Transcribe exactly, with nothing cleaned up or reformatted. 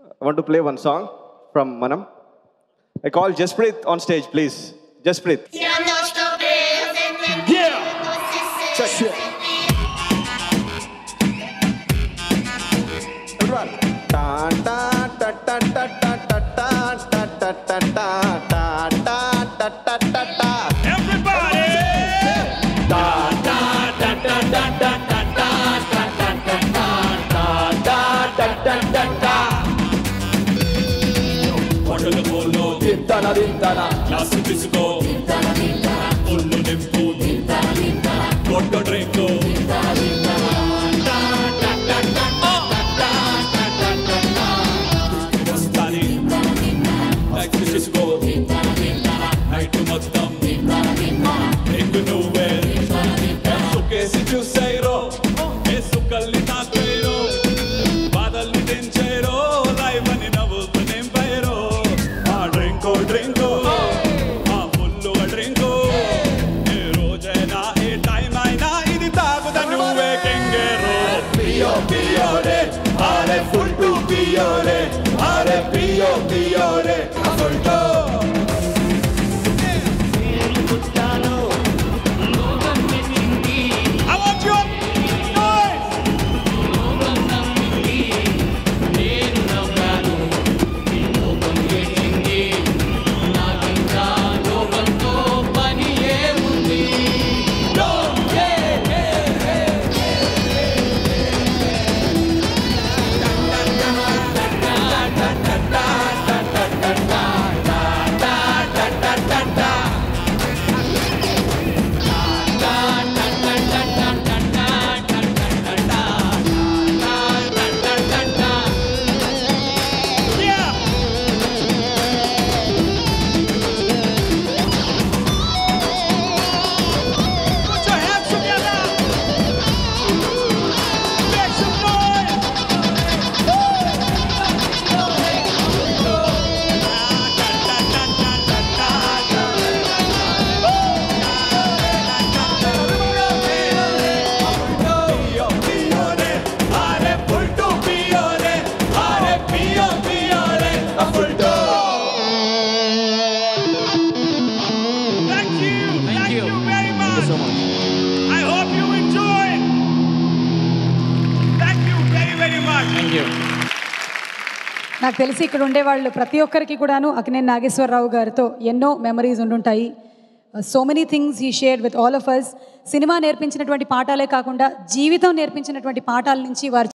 I want to play one song from Manam. I call Jasprit on stage, please. Jasprit. Yeah. Check. Everyone. Ta ta ta ta ta ta ta ta ta ta ta ta ta ta ta ta. Everybody. Ta ta ta ta ta ta ta ta ta ta ta ta ta. Bottle polo. Dintana dintana. Glass disco. Dintana dintana. Ullu nimpu. Dintana dintana. Bottle drink. Dintana dintana. Ta ta ta ta ta ta ta ta ta. Wastani. Dintana dintana. Like disco. Dintana dintana. Night మొత్తం. Dintana dintana. Ekku nuve. Dintana dintana. Sukesi chusairo. Esu kalli taakairo. Badalni tenchairo. Life ani navuttu nimpairo. Aa drinko drinko. Aa fullu drinko. Ee rojaina ee time aina idi taaguda nuve kengero. Piyo piyo re. Are full to piyo re. Are piyo piyo re. Full to. I want you up. Noise. Yeah. Put your hands together. Make some noise. Piyo piyo re. Are full to piyo re. Are piyo piyo re. Full to. Thank you. Thank you very much. Thank you so much. I hope you enjoy. Thank you very, very much. Thank you. నాకు తెలిసి ఇక్కడ ఉండేవాళ్ళు ప్రతి ఒక్కరికి కూడాను అక్కినేని నాగేశ్వరరావు గారితో ఎన్నో memories ఉండుంటాయి. So many things he shared with all of us. Cinema నేర్పించినటువంటి పాఠాలే కాకుండా జీవితం నేర్పించినటువంటి పాఠాల నుంచి వారు